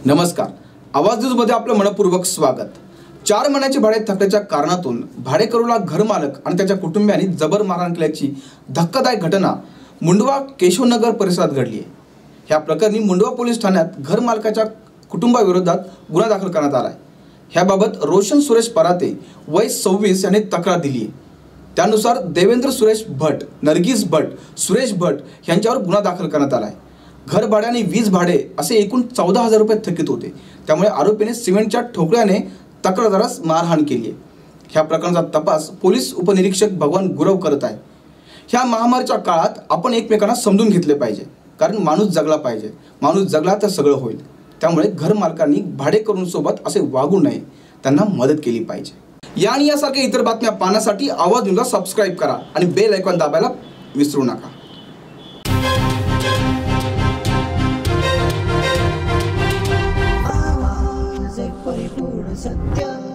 नमस्कार, आवाज न्यूजमध्ये आपलं मनपूर्वक स्वागत। 4 महिन्याचे भाडे थकल्याच्या कारणातून भाडेकरूला घरमालक आणि त्याच्या कुटुंबियांनी जबर मारहाण केल्याची धक्कादायक घटना मुंडवा केशवनगर परिसरात घडली आहे। ह्या प्रकरणी मुंडवा पोलीस ठाण्यात घरमालकाच्या कुटुंबाविरोधात गुन्हा दाखल करण्यात आला आहे। ह्याबाबत रोशन सुरेश पराते वय 26 यांनी तक्रार दिली आहे। त्यानुसार देवेंद्र सुरेश भट, नरगिस भट, सुरेश भट यांच्यावर गुन्हा दाखल करण्यात आला आहे। घर भाडे आणि वीज भाडे असे एकूण 14,000 रुपये थकीत होते। त्यामुळे आरोपीने सिमेंटच्या ठोकळ्याने तक्रारदारास मारहाण केली आहे। ह्या प्रकरणाचा तपास पोलीस उपनिरीक्षक भगवान गुरव करत आहे। ह्या महामारीच्या काळात आपण एकमेकांना समजून घेतले पाहिजे, कारण माणूस जगला पाहिजे। माणूस जगला तर सगळं होईल। त्यामुळे घर मालकांनी भाडेकरूंसोबत असे वागू नये, त्यांना मदत केली पाहिजे। या आणि यासारख्या इतर बातम्या पाहण्यासाठी आवाज न्यूजला सबस्क्राइब करा आणि बेल आयकॉन दाबायला विसरू नका। परिपूर्ण सत्य।